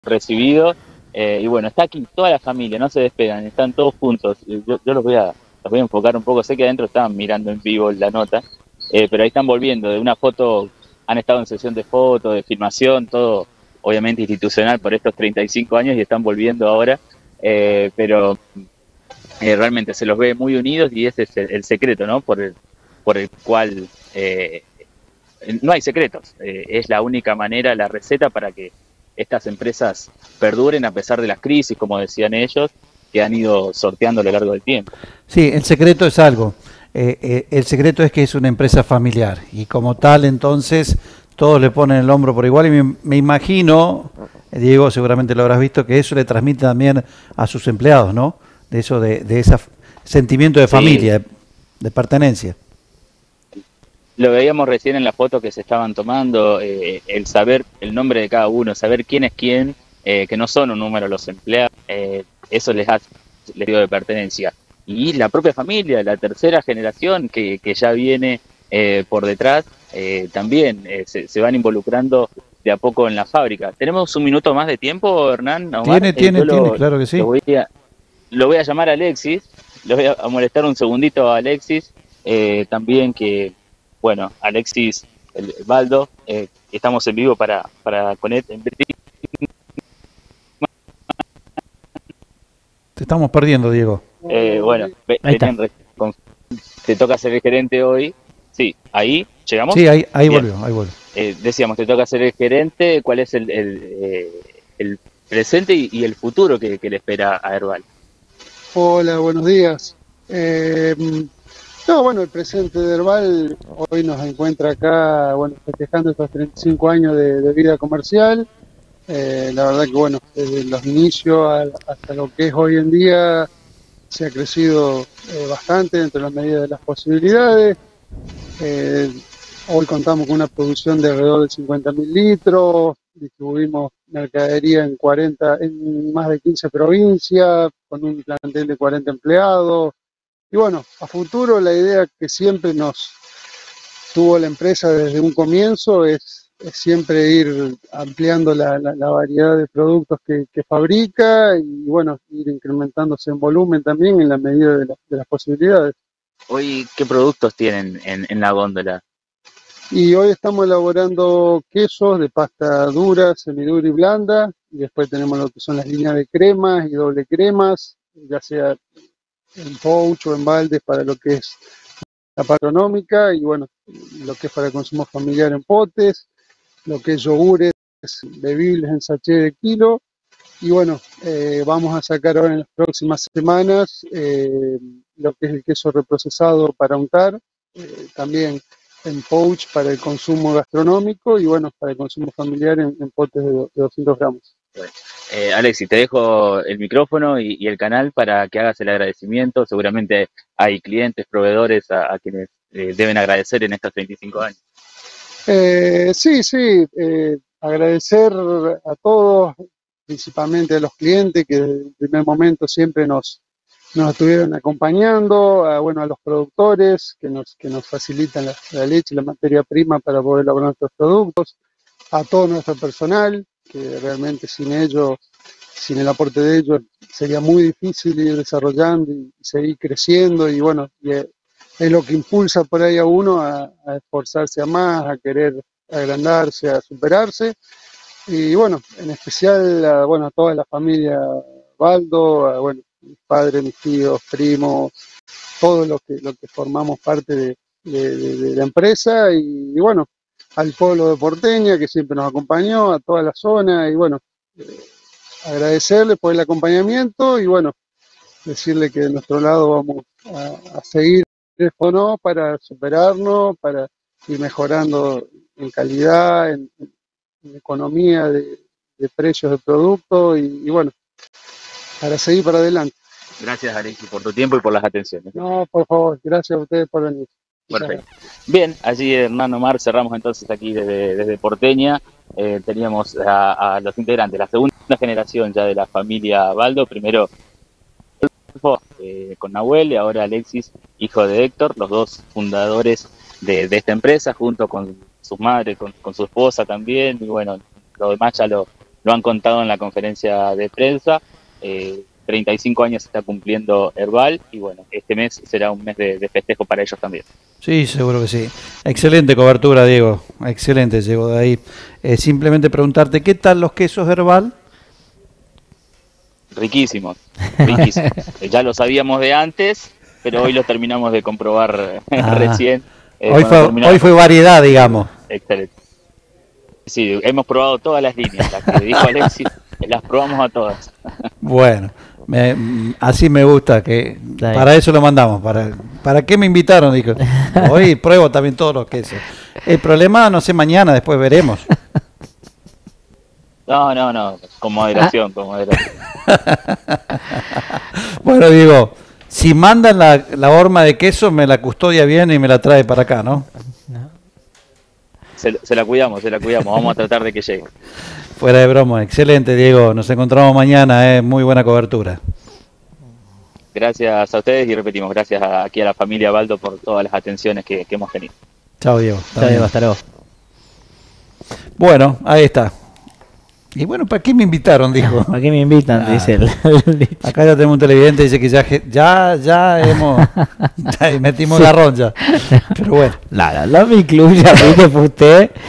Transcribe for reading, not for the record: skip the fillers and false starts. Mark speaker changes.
Speaker 1: recibido. Y bueno, está aquí toda la familia, no se despegan, están todos juntos. Yo los voy a enfocar un poco, sé que adentro estaban mirando en vivo la nota, pero ahí están volviendo de una foto, han estado en sesión de foto, de filmación, todo obviamente institucional por estos 35 años y están volviendo ahora, pero realmente se los ve muy unidos y ese es el secreto, ¿no? Por el cual no hay secretos, es la única manera, la receta para que estas empresas perduren a pesar de las crisis, como decían ellos, que han ido sorteando a lo largo del tiempo.
Speaker 2: Sí, el secreto es algo. El secreto es que es una empresa familiar y como tal entonces todos le ponen el hombro por igual y me imagino, Diego, seguramente lo habrás visto, que eso le transmite también a sus empleados, ¿no? De eso, de ese sentimiento de familia,
Speaker 1: Sí,
Speaker 2: de pertenencia.
Speaker 1: lo veíamos recién en la foto que se estaban tomando, el saber el nombre de cada uno, saber quién es quién, que no son un número los empleados, eso les dio de pertenencia. Y la propia familia, la tercera generación que ya viene por detrás, también se van involucrando de a poco en la fábrica. ¿Tenemos un minuto más de tiempo, Hernán, Omar?
Speaker 2: Tiene, claro que sí.
Speaker 1: Lo voy a llamar a Alexis, lo voy a molestar un segundito a Alexis, también que, bueno, Alexis el Baldo, estamos en vivo para Connect en British.
Speaker 2: Te estamos perdiendo, Diego.
Speaker 1: Bueno,
Speaker 3: Ahí está.
Speaker 1: te toca ser el gerente hoy. Sí, ahí llegamos.
Speaker 2: Sí, ahí
Speaker 1: Bien.
Speaker 2: volvió, ahí volvió.
Speaker 1: Decíamos, te toca ser el gerente. ¿Cuál es el presente y el futuro que le espera a Herbal?
Speaker 4: Hola, buenos días. No, bueno, el presente de Herbal hoy nos encuentra acá, bueno, festejando estos 35 años de vida comercial. La verdad que, bueno, desde los inicios hasta lo que es hoy en día se ha crecido bastante dentro de las medidas de las posibilidades. Eh, Hoy contamos con una producción de alrededor de 50.000 litros, distribuimos mercadería en más de 15 provincias, con un plantel de 40 empleados. Y bueno, a futuro la idea que siempre nos tuvo la empresa desde un comienzo es siempre ir ampliando la variedad de productos que fabrica y bueno, ir incrementándose en volumen también en la medida de las posibilidades.
Speaker 1: Hoy, ¿qué productos tienen en la góndola?
Speaker 4: Y hoy estamos elaborando quesos de pasta dura, semidura y blanda, y después tenemos lo que son las líneas de cremas y doble cremas, ya sea en pouch o en balde para lo que es la parte económica, y bueno, lo que es para el consumo familiar en potes, lo que es yogures bebibles en sachet de kilo, y bueno, vamos a sacar ahora en las próximas semanas lo que es el queso reprocesado para untar, también en pouch para el consumo gastronómico y bueno, para el consumo familiar en potes de 200 gramos.
Speaker 1: Bueno, Alexis, te dejo el micrófono y el canal para que hagas el agradecimiento. Seguramente hay clientes, proveedores a quienes deben agradecer en estos 35 años.
Speaker 4: Sí, agradecer a todos, principalmente a los clientes que desde el primer momento siempre nos estuvieron acompañando, bueno, a los productores que nos facilitan la leche y la materia prima para poder elaborar nuestros productos, a todo nuestro personal, que realmente sin ellos, sin el aporte de ellos, sería muy difícil ir desarrollando y seguir creciendo y bueno, es lo que impulsa por ahí a uno a esforzarse a más, a querer agrandarse, a superarse. Y bueno, en especial bueno, a toda la familia Baldo, bueno, mis padres, mis tíos, primos, todos los que formamos parte de la empresa y bueno, al pueblo de Porteña que siempre nos acompañó, a toda la zona y bueno, agradecerle por el acompañamiento y bueno, decirle que de nuestro lado vamos a seguir no para superarnos, para ir mejorando en calidad, en economía de precios de productos y bueno, para seguir para adelante.
Speaker 1: Gracias, Alexis, por tu tiempo y por las atenciones.
Speaker 4: No, por favor, gracias a ustedes por venir.
Speaker 1: Perfecto. Bien, allí Hernán Omar, cerramos entonces aquí desde Porteña. Teníamos a los integrantes, la segunda generación ya de la familia Baldo, primero con Nahuel y ahora Alexis, hijo de Héctor, los dos fundadores de esta empresa, junto con sus madres, con su esposa también, y bueno, lo demás ya lo lo han contado en la conferencia de prensa. 35 años está cumpliendo Herbal y bueno, este mes será un mes de festejo para ellos también.
Speaker 2: Sí, seguro que sí. Excelente cobertura, Diego. Excelente, llegó de ahí. Simplemente preguntarte, ¿qué tal los quesos Herbal?
Speaker 1: Riquísimos, riquísimos. Ya lo sabíamos de antes, pero hoy lo terminamos de comprobar recién.
Speaker 2: Hoy fue variedad, digamos.
Speaker 1: Excelente. Sí, hemos probado todas las líneas, las que dijo Alexis, las probamos a todas.
Speaker 2: Bueno, así me gusta, que para eso lo mandamos. ¿Para qué me invitaron? Dijo, hoy pruebo también todos los quesos. El problema, no sé, mañana, después veremos.
Speaker 1: No, con moderación, con moderación.
Speaker 2: Bueno, Diego, si mandan la horma de queso, me la custodia bien y me la trae para acá, ¿no?
Speaker 1: Se la cuidamos, vamos a tratar de que llegue.
Speaker 2: Fuera de broma, excelente, Diego, nos encontramos mañana, muy buena cobertura.
Speaker 1: Gracias a ustedes y repetimos, gracias aquí a la familia Baldo por todas las atenciones que hemos tenido.
Speaker 2: Chao, Diego.
Speaker 3: Chao, Diego, hasta luego.
Speaker 2: Bueno, ahí está. Y bueno, ¿para qué me invitaron? Dijo.
Speaker 3: ¿Para qué me invitan? Dice el
Speaker 2: acá ya tenemos un televidente, dice que ya hemos metimos la roncha. Pero bueno.
Speaker 3: No me incluya, usted.